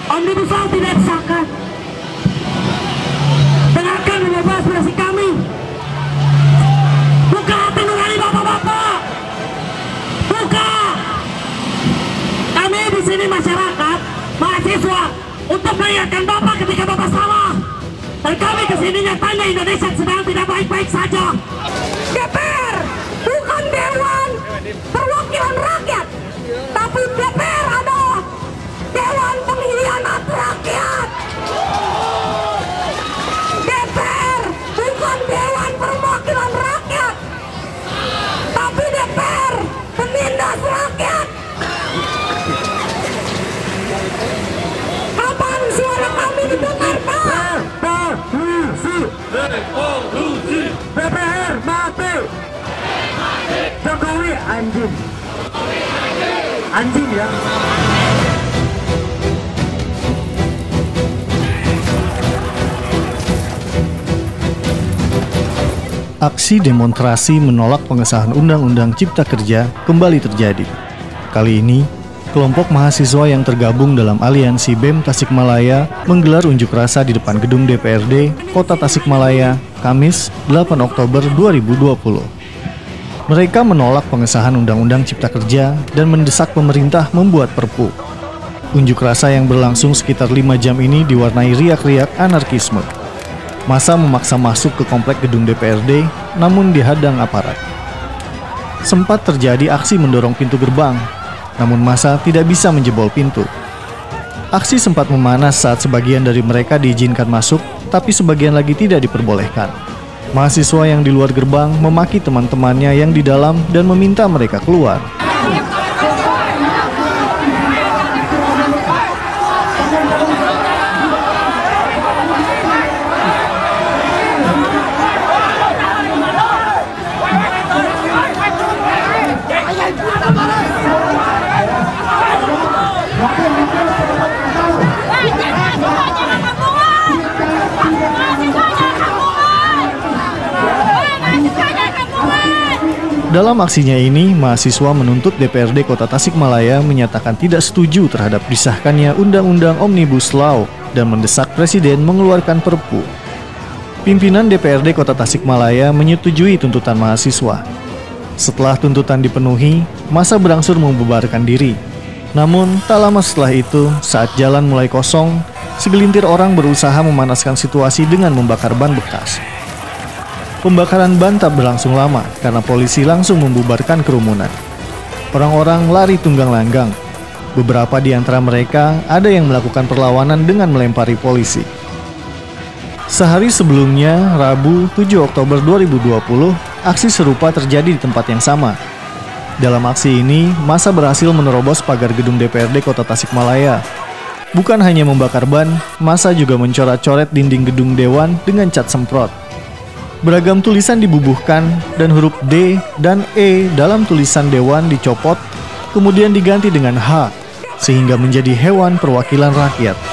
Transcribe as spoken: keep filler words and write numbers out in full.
Omnibus Law tidak disahkan. Dengarkan dan aspirasi kami. Buka hati nurani bapak-bapak. Buka. Kami di sini masyarakat, mahasiswa, untuk mengingatkan bapak ketika bapak salah. Dan kami kesininya tanya Indonesia sedang tidak baik-baik saja. D P R bukan Dewan Perwakilan Rakyat, tapi D P R adalah Dewan Pengkhianat Rakyat. D P R bukan Dewan Perwakilan Rakyat, tapi D P R penindas rakyat. Kapan suara kami didengar, Pak? Revolusi D P R mati. Jokowi anjing. Anjing ya. Aksi demonstrasi menolak pengesahan Undang-Undang Cipta Kerja kembali terjadi. Kali ini, kelompok mahasiswa yang tergabung dalam aliansi B E M Tasikmalaya menggelar unjuk rasa di depan gedung D P R D Kota Tasikmalaya, Kamis delapan Oktober dua ribu dua puluh. Mereka menolak pengesahan Undang-Undang Cipta Kerja dan mendesak pemerintah membuat Perpu. Unjuk rasa yang berlangsung sekitar lima jam ini diwarnai riak-riak anarkisme. Massa memaksa masuk ke komplek gedung D P R D, namun dihadang aparat. Sempat terjadi aksi mendorong pintu gerbang, namun massa tidak bisa menjebol pintu. Aksi sempat memanas saat sebagian dari mereka diizinkan masuk, tapi sebagian lagi tidak diperbolehkan. Mahasiswa yang di luar gerbang memaki teman-temannya yang di dalam dan meminta mereka keluar. Dalam aksinya ini, mahasiswa menuntut D P R D Kota Tasikmalaya menyatakan tidak setuju terhadap disahkannya Undang-Undang Omnibus Law dan mendesak Presiden mengeluarkan Perpu. Pimpinan D P R D Kota Tasikmalaya menyetujui tuntutan mahasiswa. Setelah tuntutan dipenuhi, massa berangsur membubarkan diri. Namun, tak lama setelah itu, saat jalan mulai kosong, segelintir orang berusaha memanaskan situasi dengan membakar ban bekas. Pembakaran ban tak berlangsung lama karena polisi langsung membubarkan kerumunan. Orang-orang lari tunggang langgang. Beberapa di antara mereka ada yang melakukan perlawanan dengan melempari polisi. Sehari sebelumnya, Rabu tujuh Oktober dua ribu dua puluh, aksi serupa terjadi di tempat yang sama. Dalam aksi ini, massa berhasil menerobos pagar gedung D P R D Kota Tasikmalaya. Bukan hanya membakar ban, massa juga mencoret-coret dinding gedung Dewan dengan cat semprot. Beragam tulisan dibubuhkan dan huruf D dan E dalam tulisan Dewan dicopot, kemudian diganti dengan H, sehingga menjadi Hewan Perwakilan Rakyat.